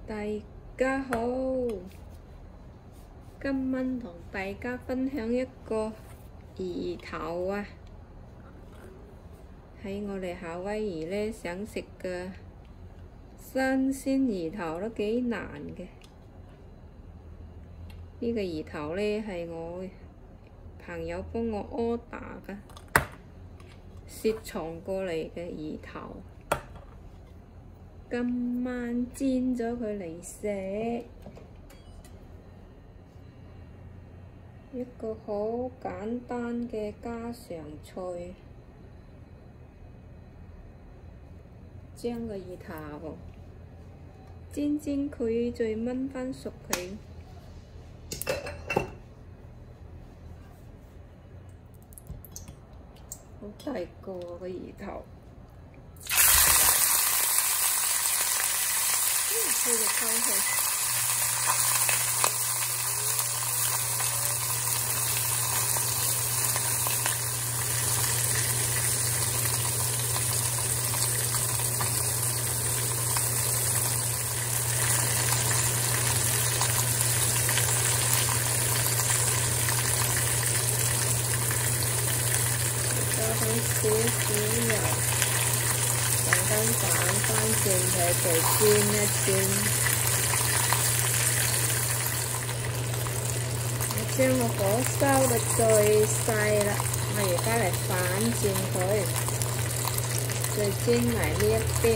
大家好，今晚同大家分享一個魚頭啊，喺我哋夏威夷呢，想食嘅新鮮魚頭都幾難嘅。呢個魚頭呢，係我朋友幫我 order 嘅，雪藏過嚟嘅魚頭。 今晚煎咗佢嚟食，一個好簡單嘅家常菜。將個魚頭煎佢，再燜返熟佢。好大個個魚頭。 推就溝佢，加返少少油。 等反翻轉佢哋煎一煎，我將個火收到最細啦。我而家嚟反轉佢，再煎埋呢一邊。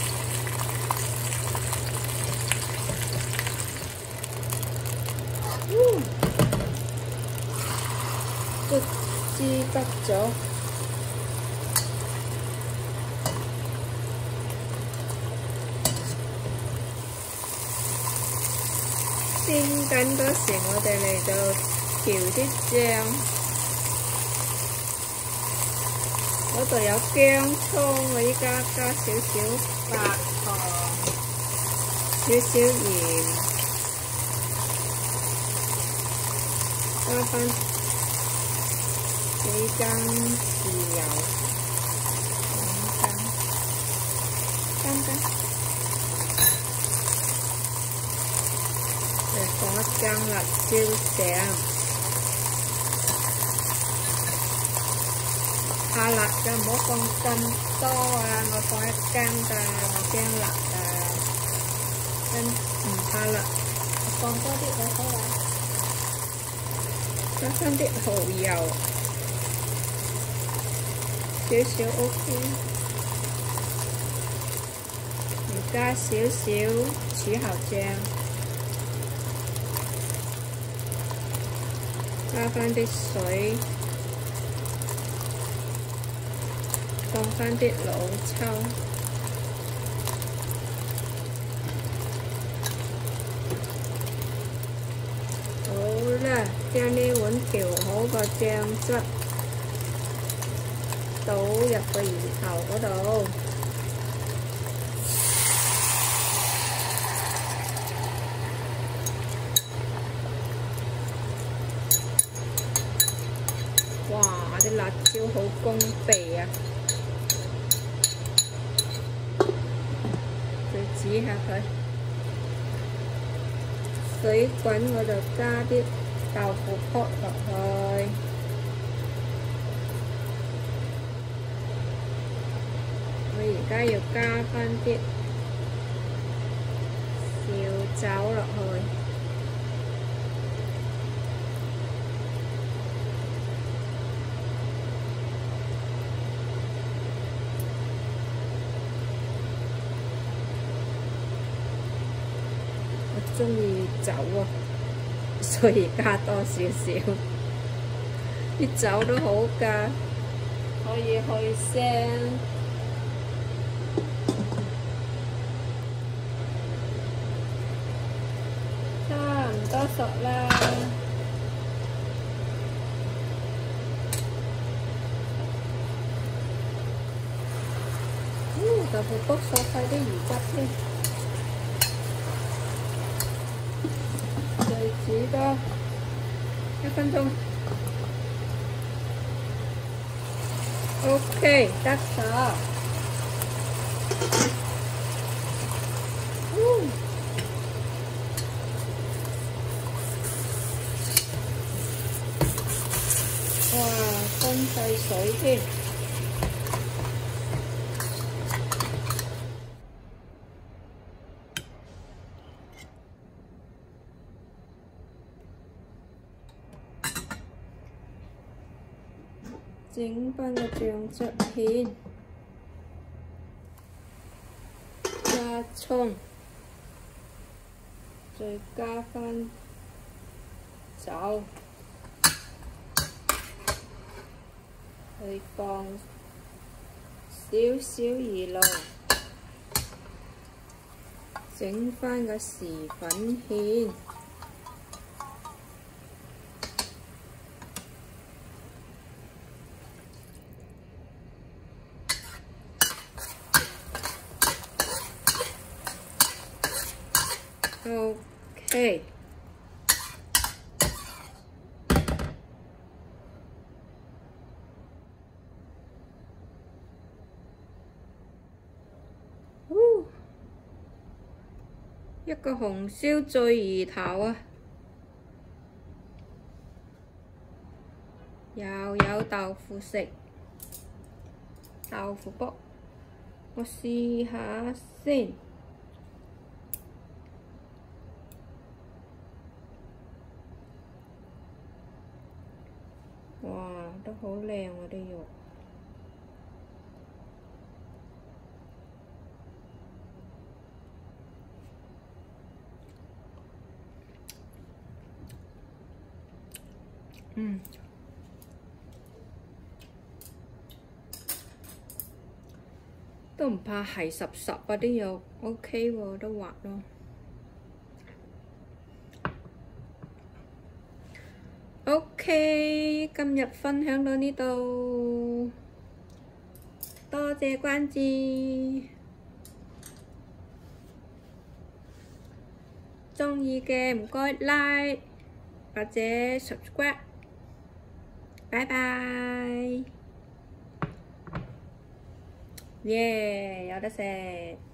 都煎得咗。 煎緊嗰時，我哋嚟到調啲醬，嗰度有薑葱，我依家加少少白糖，少少鹽，加返幾羹豉油，2羹，3羹。 放一羹辣椒醬，怕辣就唔好放咁多啊！我放一羹㗎，我驚辣啊！真唔怕辣，放多啲就好啦。加返啲蠔油，少少 OK。加少少柱侯醬。 加返啲水，放返啲老抽，好啦，將呢碗調好個醬汁倒入個魚頭嗰度。 哇！啲辣椒好攻鼻啊！再煮下佢，水滾我就加啲豆腐卜落去，我而家要加返啲紹酒落去。 鍾意酒啊，所以加多少少。啲酒都好㗎，可以去腥。差唔多熟啦。豆腐卜索晒啲魚汁添。 煮多1分鐘 ，OK 得咗。 đầy水添。整翻個醬汁芡，加葱，再加翻酒，去放少少魚露，整翻個匙粉芡。OK， 一個紅燒醉魚頭啊，又有豆腐食，豆腐卜，我試下先。哇，都好靚啊啲肉。都唔怕係濕濕啊啲肉 ，OK 喎，都滑咯。OK， 今日分享到呢度，多謝關注，鍾意嘅唔該 like 或者 subscribe， 拜拜，耶，有得食。